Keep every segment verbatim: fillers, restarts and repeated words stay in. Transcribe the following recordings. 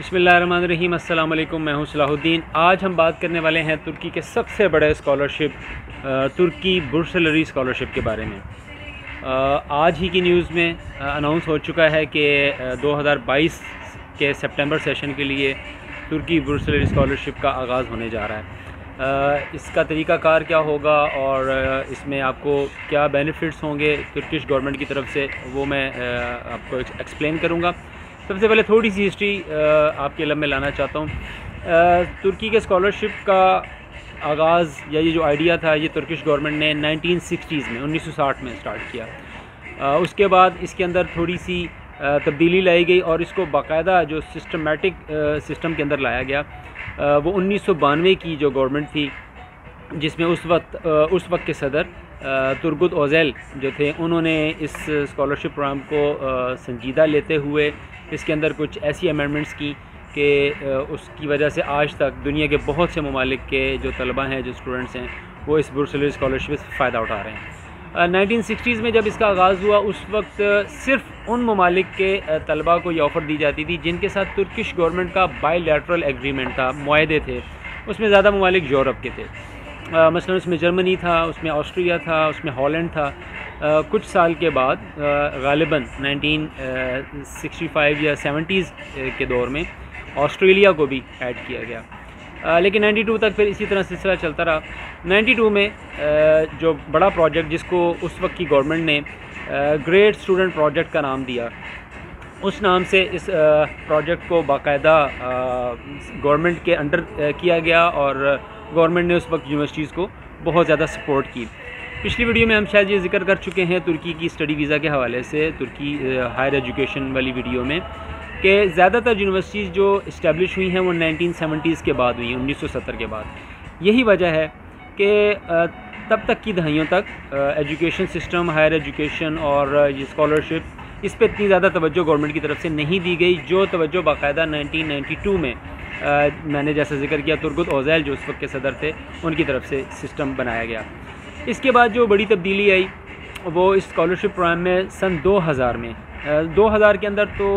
بسم اللہ الرحمن الرحیم۔ السلام علیکم، میں ہوں صلاح الدین۔ آج ہم بات کرنے والے ہیں ترکی کے سب سے بڑے اسکالرشپ ترکی بورسلری اسکالرشپ کے بارے میں۔ آج ہی کی نیوز میں اناؤنس ہو چکا ہے کہ دو ہزار بائیس کے سپٹمبر سیشن کے لیے ترکی بورسلری اسکالرشپ کا آغاز ہونے جا رہا ہے۔ اس کا طریقہ کار کیا ہوگا اور اس میں آپ کو کیا بینیفٹس ہوں گے ترکش گورنمنٹ کی طرف سے، وہ میں آپ کو ایکسپلین کروں گا۔ سب سے پہلے تھوڑی سی ہسٹری آپ کے علم میں لانا چاہتا ہوں۔ ترکی کے اسکالرشپ کا آغاز یا یہ جو آئیڈیا تھا یہ ترکش گورنمنٹ نے نائنٹین سکسٹیز میں انیس سو ساٹھ میں اسٹارٹ کیا۔ اس کے بعد اس کے اندر تھوڑی سی تبدیلی لائی گئی اور اس کو باقاعدہ جو سسٹمیٹک سسٹم کے اندر لایا گیا وہ انیس سو بانوے کی جو گورنمنٹ تھی، جس میں اس وقت اس وقت کے صدر ترگت اوزیل جو تھے، انہوں نے اس اسکالرشپ پروگرام کو سنجیدہ لیتے ہوئے اس کے اندر کچھ ایسی امینڈمنٹس کی کہ اس کی وجہ سے آج تک دنیا کے بہت سے ممالک کے جو طلبہ ہیں، جو اسٹوڈنٹس ہیں، وہ اس بورسلری اسکالرشپ سے فائدہ اٹھا رہے ہیں۔ نائنٹین سکسٹیز میں جب اس کا آغاز ہوا، اس وقت صرف ان ممالک کے طلبہ کو یہ آفر دی جاتی تھی جن کے ساتھ ترکش گورنمنٹ کا بائی لیٹرل ایگریمنٹ تھا، معاہدے تھے۔ اس میں زیادہ ممالک یورپ کے تھے، مثلا اس میں جرمنی تھا، اس میں آسٹریا تھا، اس میں ہالینڈ تھا۔ کچھ سال کے بعد غالباً نائنٹین سکسٹی فائیو یا سیونٹیز کے دور میں آسٹریلیا کو بھی ایڈ کیا گیا، لیکن نائنٹی ٹو تک پھر اسی طرح سلسلہ چلتا رہا۔ نائنٹی ٹو میں جو بڑا پروجیکٹ جس کو اس وقت کی گورنمنٹ نے گریٹ اسٹوڈنٹ پروجیکٹ کا نام دیا، اس نام سے اس پروجیکٹ کو باقاعدہ گورنمنٹ کے انڈر کیا گیا اور گورنمنٹ نے اس وقت یونیورسٹیز کو بہت زیادہ سپورٹ کی۔ پچھلی ویڈیو میں ہم شاید یہ ذکر کر چکے ہیں ترکی کی اسٹڈی ویزا کے حوالے سے، ترکی ہائر ایجوکیشن والی ویڈیو میں، کہ زیادہ تر یونیورسٹیز جو اسٹیبلش ہوئی ہیں وہ نائنٹین سیونٹیز کے بعد ہوئی ہیں، انیس سو ستر کے بعد۔ یہی وجہ ہے کہ تب تک کی دہائیوں تک ایجوکیشن سسٹم، ہائر ایجوکیشن اور یہ اسکالرشپ، اس پہ اتنی زیادہ توجہ گورنمنٹ کی طرف سے نہیں دی گئی جو توجہ باقاعدہ نائنٹین نائنٹی ٹو میں میں نے جیسا ذکر کیا ترگت اوزیل جو اس وقت کے صدر تھے، ان کی طرف سے سسٹم بنایا گیا۔ اس کے بعد جو بڑی تبدیلی آئی وہ اس اسکالرشپ پروگرام میں سن دو ہزار میں، دو ہزار کے اندر تو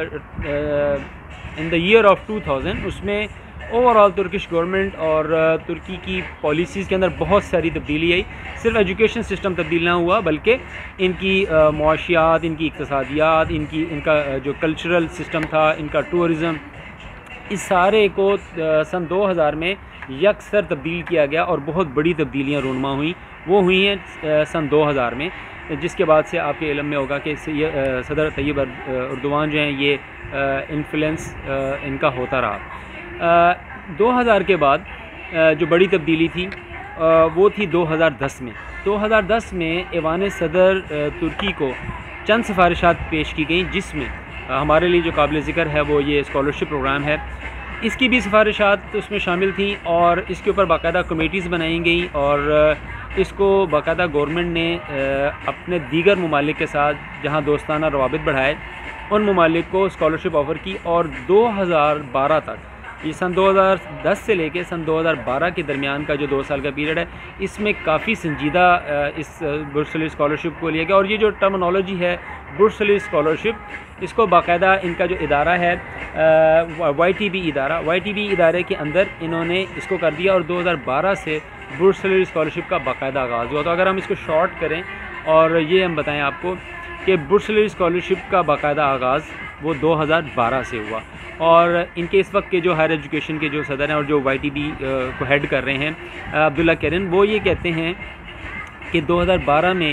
in the year of two thousand اس میں اوور آل ترکش گورنمنٹ اور ترکی کی پالیسیز کے اندر بہت ساری تبدیلی آئی۔ صرف ایجوکیشن سسٹم تبدیل نہ ہوا بلکہ ان کی معاشیات، ان کی اقتصادیات، ان کی ان کا جو کلچرل سسٹم تھا، ان کا ٹورزم، اس سارے کو سن دو ہزار میں یکسر تبدیل کیا گیا اور بہت بڑی تبدیلیاں رونما ہوئیں۔ وہ ہوئی ہیں سن دو ہزار میں، جس کے بعد سے آپ کے علم میں ہوگا کہ صدر طیب اردوان جو ہیں یہ انفلوئنس ان کا ہوتا رہا۔ دو ہزار کے بعد جو بڑی تبدیلی تھی وہ تھی دو ہزار دس میں۔ دو ہزار دس میں ایوان صدر ترکی کو چند سفارشات پیش کی گئیں، جس میں ہمارے لیے جو قابل ذکر ہے وہ یہ اسکالرشپ پروگرام ہے۔ اس کی بھی سفارشات اس میں شامل تھیں اور اس کے اوپر باقاعدہ کمیٹیز بنائی گئیں اور اس کو باقاعدہ گورنمنٹ نے اپنے دیگر ممالک کے ساتھ جہاں دوستانہ روابط بڑھائے، ان ممالک کو اسکالرشپ آفر کی اور دو ہزار بارہ تک، یہ سن دو ہزار دس سے لے کے سن دو ہزار بارہ کے درمیان کا جو دو سال کا پیریڈ ہے، اس میں کافی سنجیدہ اس بورسلری اسکالرشپ کو لیا گیا۔ اور یہ جو ٹرمنالوجی ہے بورسلری اسکالرشپ، اس کو باقاعدہ ان کا جو ادارہ ہے وائی ٹی بی ادارہ، وائی ٹی بی ادارے کے اندر انہوں نے اس کو کر دیا اور دو ہزار بارہ سے بورسلری اسکالرشپ کا باقاعدہ آغاز ہوا۔ تو اگر ہم اس کو شارٹ کریں اور یہ ہم بتائیں آپ کو کہ بورسلری اسکالرشپ کا باقاعدہ آغاز وہ دو ہزار بارہ سے ہوا، اور ان کے اس وقت کے جو ہائر ایجوکیشن کے جو صدر ہیں اور جو وائی ٹی بی کو ہیڈ کر رہے ہیں عبداللہ کرن، وہ یہ کہتے ہیں کہ دو ہزار بارہ میں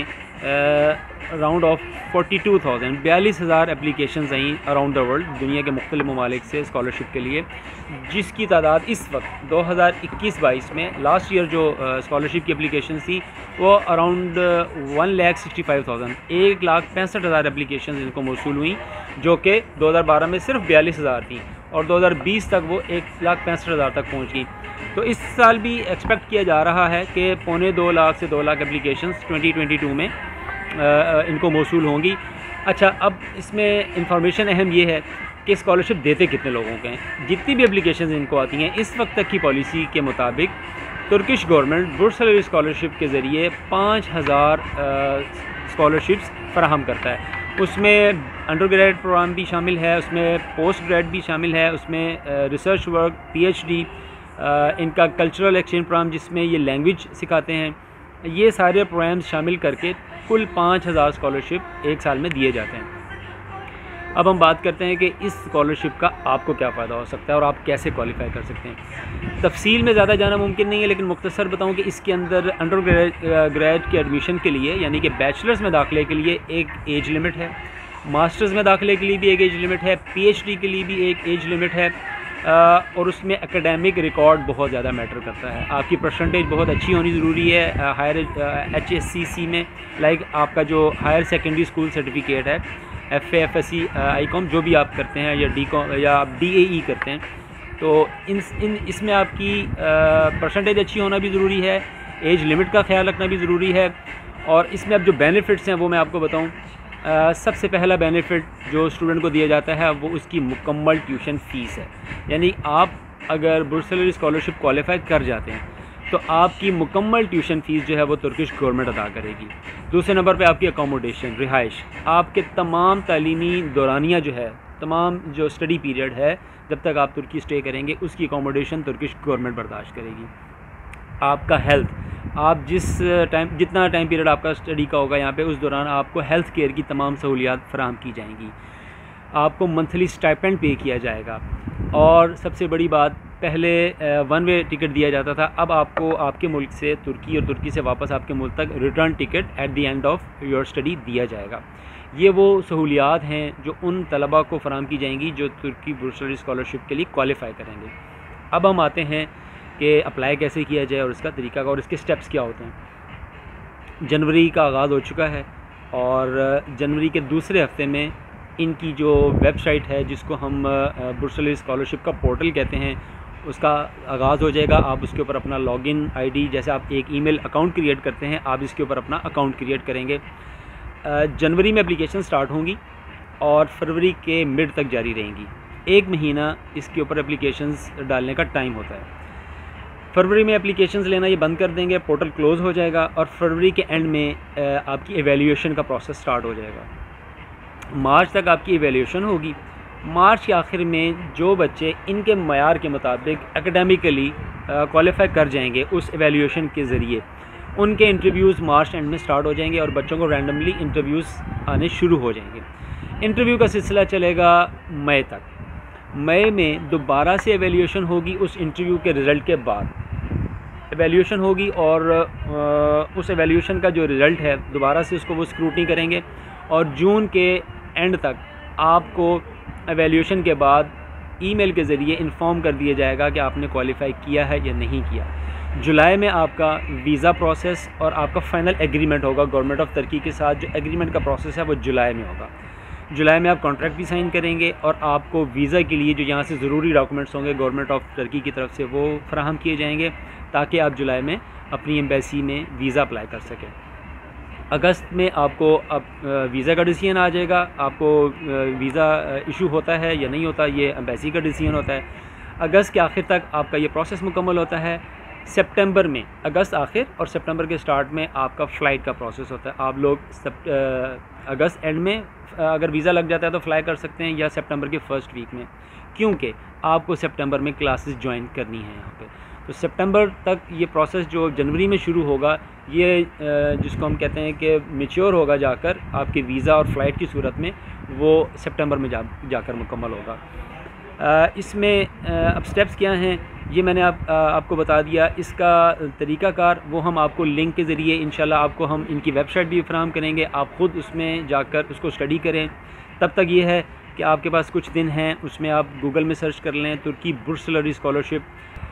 round of forty two thousand بیالیس ہزار اپلیکیشنز آئیں اراؤنڈ دا ورلڈ، دنیا کے مختلف ممالک سے اسکالرشپ کے لیے، جس کی تعداد اس وقت دو ہزار اکیس بائیس میں لاسٹ ایئر جو اسکالرشپ کی اپلیکیشنز تھی وہ around one lakh sixty five thousand ایک لاکھ پینسٹھ ہزار اپلیکیشنز ان کو موصول ہوئیں، جو کہ دو ہزار بارہ میں صرف بیالیس ہزار تھیں اور دو ہزار بیس تک وہ ایک لاکھ پینسٹھ ہزار تک پہنچ گئی۔ تو اس سال بھی ایکسپیکٹ کیا جا رہا ہے کہ پونے دو لاکھ سے دو لاکھ اپلیکیشنز ٹوئنٹی ٹوئنٹی ٹو میں ان کو موصول ہوں گی۔ اچھا، اب اس میں انفارمیشن اہم یہ ہے کہ اسکالرشپ دیتے کتنے لوگوں کے ہیں۔ جتنی بھی اپلیکیشنز ان کو آتی ہیں، اس وقت تک کی پالیسی کے مطابق ترکش گورنمنٹ بورسلری اسکالرشپ کے ذریعے پانچ ہزار اسکالرشپس فراہم کرتا ہے اس میں انڈر گریجویٹ پروگرام بھی شامل ہے، اس میں پوسٹ گریڈ بھی شامل ہے، اس میں research work, P H D, ان کا کلچرل ایکسچینج پروگرام جس میں یہ لینگویج سکھاتے ہیں، یہ سارے پروگرامز شامل کر کے کل پانچ ہزار اسکالرشپ ایک سال میں دیے جاتے ہیں۔ اب ہم بات کرتے ہیں کہ اس اسکالرشپ کا آپ کو کیا فائدہ ہو سکتا ہے اور آپ کیسے کوالیفائی کر سکتے ہیں۔ تفصیل میں زیادہ جانا ممکن نہیں ہے، لیکن مختصر بتاؤں کہ اس کے اندر انڈر گریجویٹ کے ایڈمیشن کے لیے یعنی کہ بیچلرز میں داخلے کے لیے ایک ایج لمٹ ہے، ماسٹرز میں داخلے کے لیے بھی ایک ایج لمٹ ہے، پی ایچ ڈی کے لیے بھی ایک ایج لمٹ ہے، اور اس میں اکیڈیمک ریکارڈ بہت زیادہ میٹر کرتا ہے۔ آپ کی پرسنٹیج بہت اچھی ہونی ضروری ہے higher H S S C میں، لائک آپ کا جو ہائر سیکنڈری اسکول سرٹیفکیٹ ہے، F A, F S C, I com جو بھی آپ کرتے ہیں، یا ڈی کام یا آپ ڈی اے ای کرتے ہیں، تو ان ان اس میں آپ کی پرسنٹیج اچھی ہونا بھی ضروری ہے، ایج لمٹ کا خیال رکھنا بھی ضروری ہے۔ اور اس میں اب جو بینیفٹس ہیں وہ میں آپ کو بتاؤں، سب سے پہلا بینیفٹ جو اسٹوڈنٹ کو دیا جاتا ہے وہ اس کی مکمل ٹیوشن فیس ہے، یعنی آپ اگر بورسلری اسکالرشپ کوالیفائی کر جاتے ہیں تو آپ کی مکمل ٹیوشن فیس جو ہے وہ ترکش گورنمنٹ ادا کرے گی۔ دوسرے نمبر پہ آپ کی اکوموڈیشن، رہائش، آپ کے تمام تعلیمی دورانیہ جو ہے، تمام جو اسٹڈی پیریڈ ہے جب تک آپ ترکی اسٹے کریں گے، اس کی اکوموڈیشن ترکش گورنمنٹ برداشت کرے گی۔ آپ کا ہیلتھ، آپ جس ٹائم جتنا ٹائم پیریڈ آپ کا اسٹڈی کا ہوگا یہاں پہ، اس دوران آپ کو ہیلتھ کیئر کی تمام سہولیات فراہم کی جائیں گی۔ آپ کو منتھلی اسٹائپینڈ پے کیا جائے گا، اور سب سے بڑی بات، پہلے ون وے ٹکٹ دیا جاتا تھا، اب آپ کو آپ کے ملک سے ترکی اور ترکی سے واپس آپ کے ملک تک return ticket at the end of your study دیا جائے گا۔ یہ وہ سہولیات ہیں جو ان طلباء کو فراہم کی جائیں گی جو ترکی بورسلری اسکالرشپ کے لیے کوالیفائی کریں گے۔ اب ہم آتے ہیں کہ اپلائی کیسے کیا جائے اور اس کا طریقہ کا اور اس کے سٹیپس کیا ہوتے ہیں۔ جنوری کا آغاز ہو چکا ہے، اور جنوری کے دوسرے ہفتے میں ان کی جو ویب سائٹ ہے جس کو ہم بورسلری اسکالرشپ کا پورٹل کہتے ہیں، اس کا آغاز ہو جائے گا۔ آپ اس کے اوپر اپنا لاگ ان آئی ڈی، جیسے آپ ایک ای میل اکاؤنٹ کریٹ کرتے ہیں، آپ اس کے اوپر اپنا اکاؤنٹ کریٹ کریں گے۔ جنوری میں اپلیکیشن سٹارٹ ہوں گی اور فروری کے مڈ تک جاری رہیں گی۔ ایک مہینہ اس کے اوپر اپلیکیشنز ڈالنے کا ٹائم ہوتا ہے۔ فروری میں اپلیکیشنز لینا یہ بند کر دیں گے، پورٹل کلوز ہو جائے گا، اور فروری کے اینڈ میں آپ کی ایویلیویشن کا پروسیس سٹارٹ ہو جائے گا۔ مارچ تک آپ کی ایویلیویشن ہوگی۔ مارچ کے آخر میں جو بچے ان کے معیار کے مطابق اکیڈیمکلی کوالیفائی کر جائیں گے اس ایویلیویشن کے ذریعے، ان کے انٹرویوز مارچ اینڈ میں سٹارٹ ہو جائیں گے، اور بچوں کو رینڈملی انٹرویوز آنے شروع ہو جائیں گے۔ انٹرویو کا سلسلہ چلے گا مئی تک۔ مئی میں دوبارہ سے ایویلیویشن ہوگی، اس انٹرویو کے رزلٹ کے بعد ایویلیویشن ہوگی، اور اس ایویلیویشن کا جو رزلٹ ہے دوبارہ سے اس کو وہ اسکروٹنی کریں گے، اور جون کے اینڈ تک آپ کو ایویلیویشن کے بعد ای میل کے ذریعے انفارم کر دیا جائے گا کہ آپ نے کوالیفائی کیا ہے یا نہیں کیا۔ جولائی میں آپ کا ویزا پروسیس اور آپ کا فائنل ایگریمنٹ ہوگا گورنمنٹ آف ترکی کے ساتھ۔ جو ایگریمنٹ کا پروسیس ہے وہ جولائی میں ہوگا۔ جولائی میں آپ کانٹریکٹ بھی سائن کریں گے، اور آپ کو ویزا کے لیے جو یہاں سے ضروری ڈاکومنٹس ہوں گے گورنمنٹ آف ترکی کی طرف سے وہ فراہم کیے جائیں گے، تاکہ آپ جولائی میں اپنی ایمبیسی میں ویزا اپلائی کر سکیں۔ اگست میں آپ کو اب ویزا کا ڈیسیژن آ جائے گا، آپ کو ویزا ایشو ہوتا ہے یا نہیں ہوتا، یہ ایمبیسی کا ڈیسیژن ہوتا ہے۔ اگست کے آخر تک آپ کا یہ پروسیس مکمل ہوتا ہے۔ سپٹمبر میں، اگست آخر اور سپٹمبر کے سٹارٹ میں آپ کا فلائٹ کا پروسیس ہوتا ہے۔ آپ لوگ اگست اینڈ میں اگر ویزا لگ جاتا ہے تو فلائی کر سکتے ہیں، یا سپٹمبر کے فرسٹ ویک میں، کیونکہ آپ کو سپٹمبر میں کلاسز جوائن کرنی ہیں یہاں پہ۔ تو سپٹمبر تک یہ پروسیس جو جنوری میں شروع ہوگا، یہ جس کو ہم کہتے ہیں کہ میچور ہوگا جا کر آپ کے ویزا اور فلائٹ کی صورت میں، وہ سپٹمبر میں جا جا کر مکمل ہوگا۔ اس میں اب سٹیپس کیا ہیں یہ میں نے آپ آپ کو بتا دیا۔ اس کا طریقہ کار وہ ہم آپ کو لنک کے ذریعے انشاءاللہ آپ کو ہم ان کی ویب سائٹ بھی فراہم کریں گے، آپ خود اس میں جا کر اس کو اسٹڈی کریں۔ تب تک یہ ہے کہ آپ کے پاس کچھ دن ہیں، اس میں آپ گوگل میں سرچ کر لیں ترکی بورسلری اسکالرشپ۔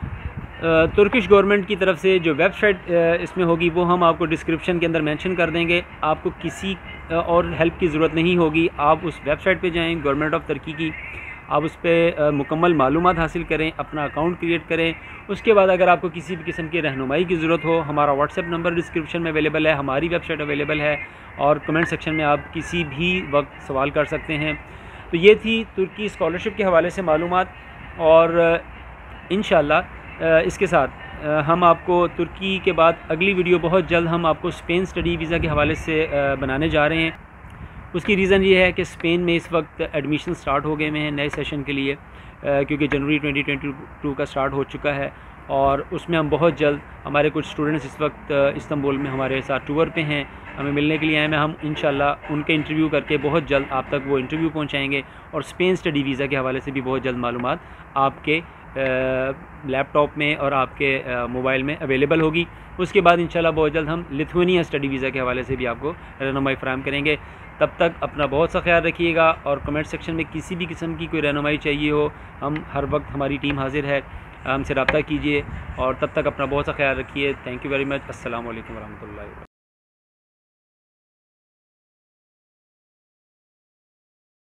ترکش گورنمنٹ کی طرف سے جو ویب سائٹ اس میں ہوگی وہ ہم آپ کو ڈسکرپشن کے اندر مینشن کر دیں گے۔ آپ کو کسی اور ہیلپ کی ضرورت نہیں ہوگی، آپ اس ویب سائٹ پہ جائیں گورنمنٹ آف ترکی کی، آپ اس پہ مکمل معلومات حاصل کریں، اپنا اکاؤنٹ کریٹ کریں۔ اس کے بعد اگر آپ کو کسی بھی قسم کی رہنمائی کی ضرورت ہو، ہمارا واٹس ایپ نمبر ڈسکرپشن میں اویلیبل ہے، ہماری ویب سائٹ اویلیبل ہے، اور کمنٹ سیکشن میں آپ کسی بھی وقت سوال کر سکتے ہیں۔ تو یہ تھی ترکی اسکالرشپ کے حوالے سے معلومات، اور انشاءاللہ اس کے ساتھ ہم آپ کو ترکی کے بعد اگلی ویڈیو بہت جلد ہم آپ کو اسپین اسٹڈی ویزا کے حوالے سے بنانے جا رہے ہیں۔ اس کی ریزن یہ ہے کہ اسپین میں اس وقت ایڈمیشن سٹارٹ ہو گئے ہیں نئے سیشن کے لیے، کیونکہ جنوری ٹوئنٹی ٹوئنٹی ٹو کا سٹارٹ ہو چکا ہے، اور اس میں ہم بہت جلد، ہمارے کچھ اسٹوڈنٹس اس وقت استنبول میں ہمارے ساتھ ٹور پہ ہیں، ہمیں ملنے کے لیے آئے ہیں، ہم انشاءاللہ ان کے انٹرویو کر کے بہت جلد آپ تک وہ انٹرویو پہنچائیں گے، اور اسپین اسٹڈی ویزا کے حوالے سے بھی بہت جلد معلومات آپ کے لیپ ٹاپ میں اور آپ کے موبائل میں اویلیبل ہوگی۔ اس کے بعد انشاءاللہ بہت جلد ہم لتھوینیا اسٹڈی ویزا کے حوالے سے بھی آپ کو رہنمائی فراہم کریں گے۔ تب تک اپنا بہت سا خیال رکھیے گا، اور کمنٹ سیکشن میں کسی بھی قسم کی کوئی رہنمائی چاہیے ہو، ہم ہر وقت، ہماری ٹیم حاضر ہے، ہم سے رابطہ کیجیے، اور تب تک اپنا بہت سا خیال رکھیے۔ Thank you very much. السلام علیکم ورحمۃ اللہ وبرکاتہ۔